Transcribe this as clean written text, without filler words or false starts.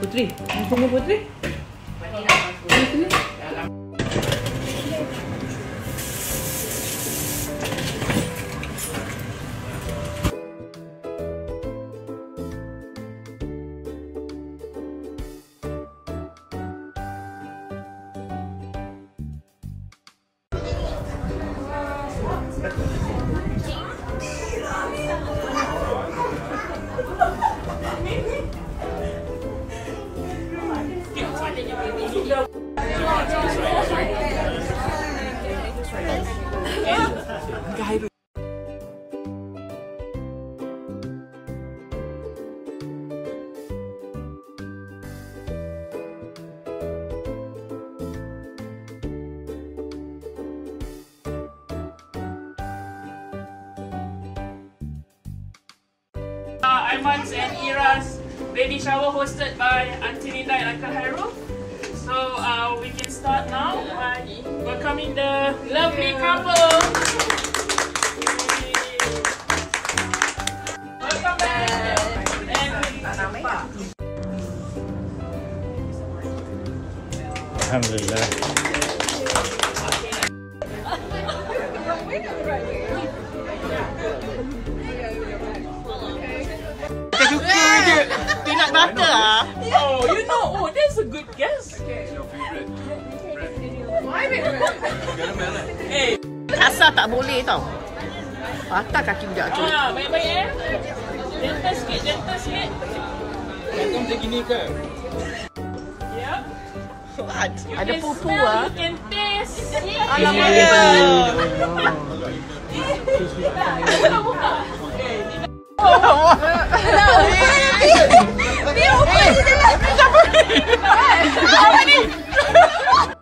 Putri. Sini Putri. Sini. Aiman's and Ira's baby shower hosted by Auntie Linda and Uncle Hairul. So we can start now by welcoming the lovely couple. Welcome back. Alhamdulillah. Peanut butter ah? Oh, you know, oh, that's a good guess. What's your favourite? My favorite. Hey. Asal tak boleh tau. Patah kaki budak tu. Baik-baik Gentle sikit, gentle sikit. Kau macam gini ke? Ya. Ada pupu ah. You can taste. Alamak. Apa ni?